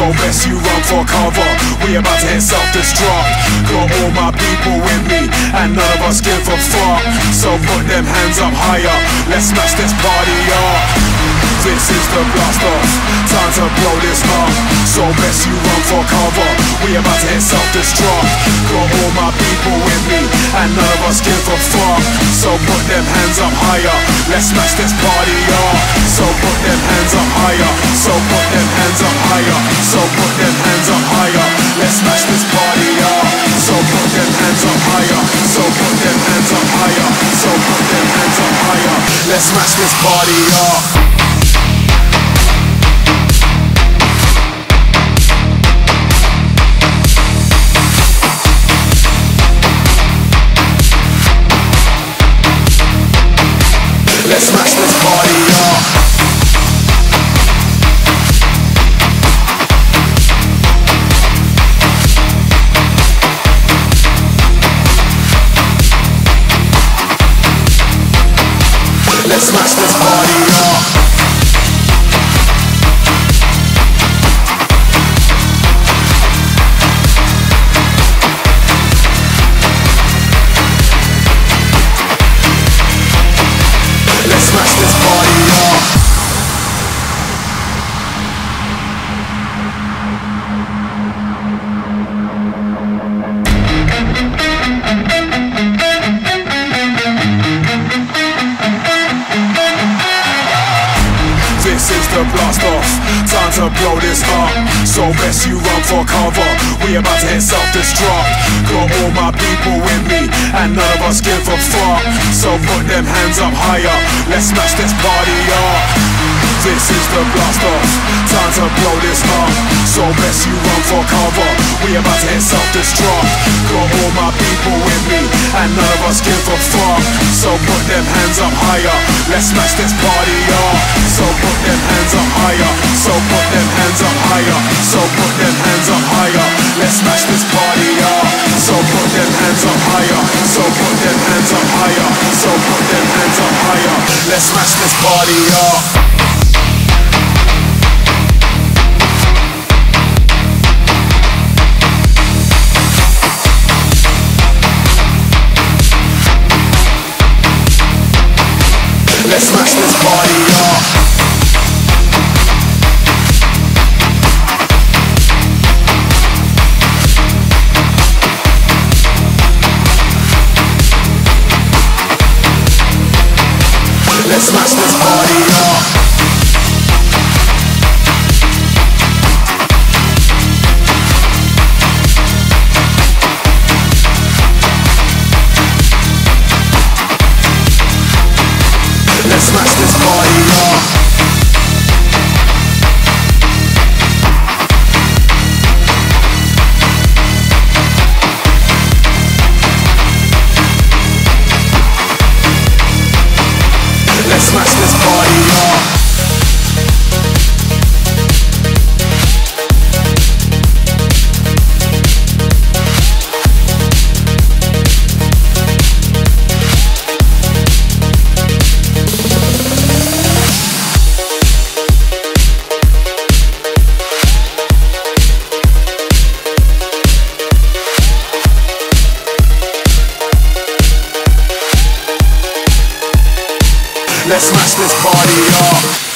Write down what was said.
so best you run for cover. We about to hit self-destruct. Got all my people with me, and none of us give a fuck. So put them hands up higher, let's smash this party up. This is the blast off, time to blow this up. So best you run for cover. We about to hit self-destruct. Got all my people with me, and none of us give a fuck. So put them hands up higher, let's smash this party up. So put them hands up higher, so put them hands up higher, so put them hands up higher, let's smash this party up. So put them hands up higher, so put them hands up higher, so put them hands up higher, let's smash this party up. Let's smash this party up. Let's smash this party up. Let's smash this party up. This is the blast off, time to blow this up. So best you run for cover. We about to hit self-destruct. Got all my people with me, and none of us give a fuck. So put them hands up higher, let's smash this party up. This is the blast off, time to blow this up. So best you run for cover. We about to hit self-destruct. Got all my people with me, and none of us give a fuck. So put them hands up higher, let's smash this party up. So put them hands up higher, so put them hands up higher, so put them hands up higher, let's smash this party up. So put them hands up higher, so put them hands up higher, so put them hands up higher, let's smash this party up. Let's smash this party up. Let's smash this party up. Let's smash this party up. Let's smash this party up. Let's smash this party up.